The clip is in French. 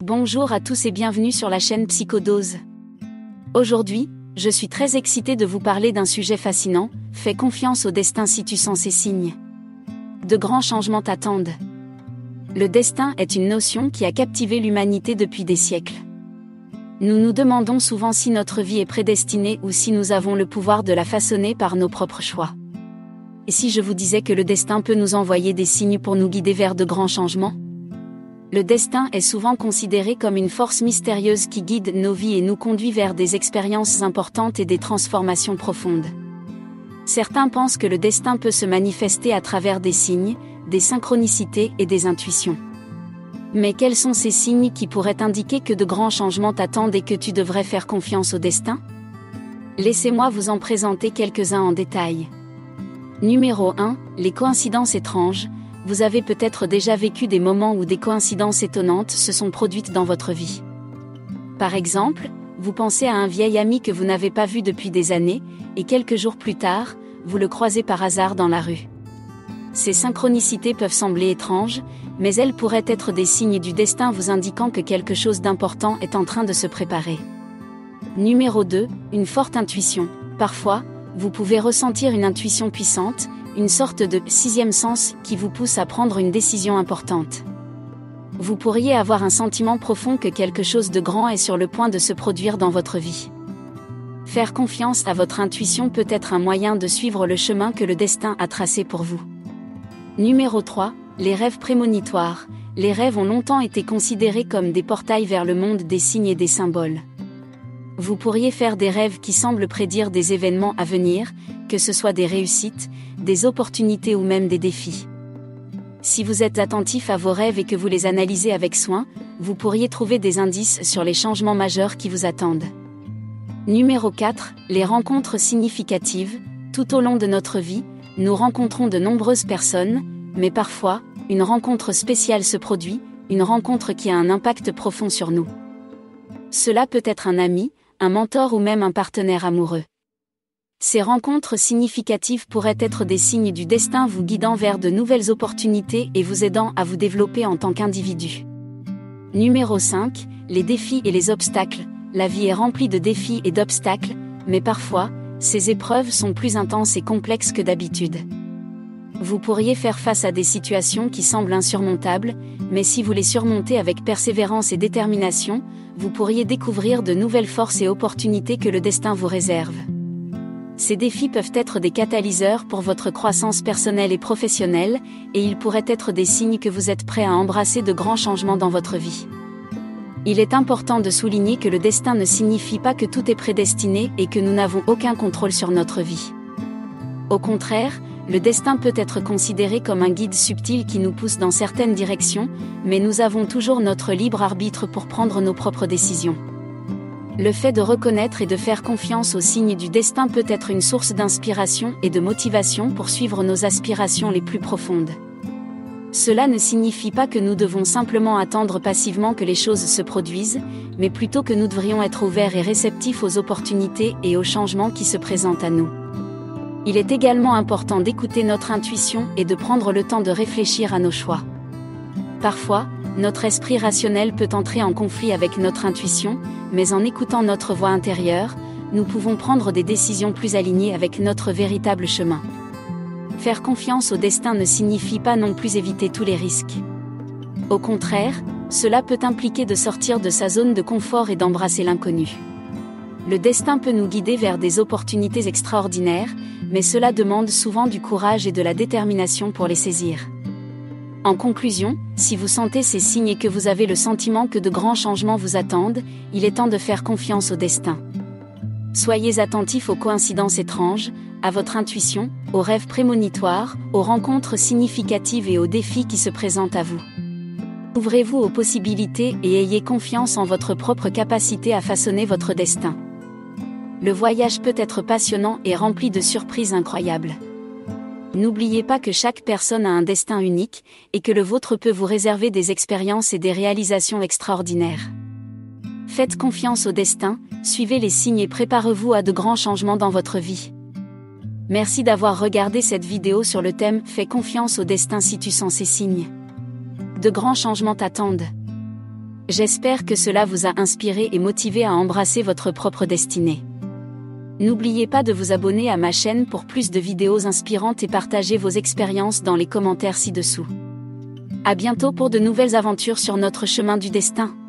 Bonjour à tous et bienvenue sur la chaîne Psychodose. Aujourd'hui, je suis très excitée de vous parler d'un sujet fascinant, fais confiance au destin si tu sens ces signes. De grands changements t'attendent. Le destin est une notion qui a captivé l'humanité depuis des siècles. Nous nous demandons souvent si notre vie est prédestinée ou si nous avons le pouvoir de la façonner par nos propres choix. Et si je vous disais que le destin peut nous envoyer des signes pour nous guider vers de grands changements ? Le destin est souvent considéré comme une force mystérieuse qui guide nos vies et nous conduit vers des expériences importantes et des transformations profondes. Certains pensent que le destin peut se manifester à travers des signes, des synchronicités et des intuitions. Mais quels sont ces signes qui pourraient indiquer que de grands changements t'attendent et que tu devrais faire confiance au destin ? Laissez-moi vous en présenter quelques-uns en détail. Numéro 1, les coïncidences étranges. Vous avez peut-être déjà vécu des moments où des coïncidences étonnantes se sont produites dans votre vie. Par exemple, vous pensez à un vieil ami que vous n'avez pas vu depuis des années, et quelques jours plus tard, vous le croisez par hasard dans la rue. Ces synchronicités peuvent sembler étranges, mais elles pourraient être des signes du destin vous indiquant que quelque chose d'important est en train de se préparer. Numéro 2, une forte intuition. Parfois, vous pouvez ressentir une intuition puissante, une sorte de sixième sens qui vous pousse à prendre une décision importante. Vous pourriez avoir un sentiment profond que quelque chose de grand est sur le point de se produire dans votre vie. Faire confiance à votre intuition peut être un moyen de suivre le chemin que le destin a tracé pour vous. Numéro 3, les rêves prémonitoires. Les rêves ont longtemps été considérés comme des portails vers le monde des signes et des symboles. Vous pourriez faire des rêves qui semblent prédire des événements à venir, que ce soit des réussites, des opportunités ou même des défis. Si vous êtes attentif à vos rêves et que vous les analysez avec soin, vous pourriez trouver des indices sur les changements majeurs qui vous attendent. Numéro 4, les rencontres significatives. Tout au long de notre vie, nous rencontrons de nombreuses personnes, mais parfois, une rencontre spéciale se produit, une rencontre qui a un impact profond sur nous. Cela peut être un ami, un mentor ou même un partenaire amoureux. Ces rencontres significatives pourraient être des signes du destin vous guidant vers de nouvelles opportunités et vous aidant à vous développer en tant qu'individu. Numéro 5, les défis et les obstacles. La vie est remplie de défis et d'obstacles, mais parfois, ces épreuves sont plus intenses et complexes que d'habitude. Vous pourriez faire face à des situations qui semblent insurmontables, mais si vous les surmontez avec persévérance et détermination, vous pourriez découvrir de nouvelles forces et opportunités que le destin vous réserve. Ces défis peuvent être des catalyseurs pour votre croissance personnelle et professionnelle, et ils pourraient être des signes que vous êtes prêt à embrasser de grands changements dans votre vie. Il est important de souligner que le destin ne signifie pas que tout est prédestiné et que nous n'avons aucun contrôle sur notre vie. Au contraire, le destin peut être considéré comme un guide subtil qui nous pousse dans certaines directions, mais nous avons toujours notre libre arbitre pour prendre nos propres décisions. Le fait de reconnaître et de faire confiance aux signes du destin peut être une source d'inspiration et de motivation pour suivre nos aspirations les plus profondes. Cela ne signifie pas que nous devons simplement attendre passivement que les choses se produisent, mais plutôt que nous devrions être ouverts et réceptifs aux opportunités et aux changements qui se présentent à nous. Il est également important d'écouter notre intuition et de prendre le temps de réfléchir à nos choix. Parfois, notre esprit rationnel peut entrer en conflit avec notre intuition, mais en écoutant notre voix intérieure, nous pouvons prendre des décisions plus alignées avec notre véritable chemin. Faire confiance au destin ne signifie pas non plus éviter tous les risques. Au contraire, cela peut impliquer de sortir de sa zone de confort et d'embrasser l'inconnu. Le destin peut nous guider vers des opportunités extraordinaires, mais cela demande souvent du courage et de la détermination pour les saisir. En conclusion, si vous sentez ces signes et que vous avez le sentiment que de grands changements vous attendent, il est temps de faire confiance au destin. Soyez attentifs aux coïncidences étranges, à votre intuition, aux rêves prémonitoires, aux rencontres significatives et aux défis qui se présentent à vous. Ouvrez-vous aux possibilités et ayez confiance en votre propre capacité à façonner votre destin. Le voyage peut être passionnant et rempli de surprises incroyables. N'oubliez pas que chaque personne a un destin unique, et que le vôtre peut vous réserver des expériences et des réalisations extraordinaires. Faites confiance au destin, suivez les signes et préparez-vous à de grands changements dans votre vie. Merci d'avoir regardé cette vidéo sur le thème « Fais confiance au destin si tu sens ces signes ». De grands changements t'attendent. J'espère que cela vous a inspiré et motivé à embrasser votre propre destinée. N'oubliez pas de vous abonner à ma chaîne pour plus de vidéos inspirantes et partager vos expériences dans les commentaires ci-dessous. À bientôt pour de nouvelles aventures sur notre chemin du destin.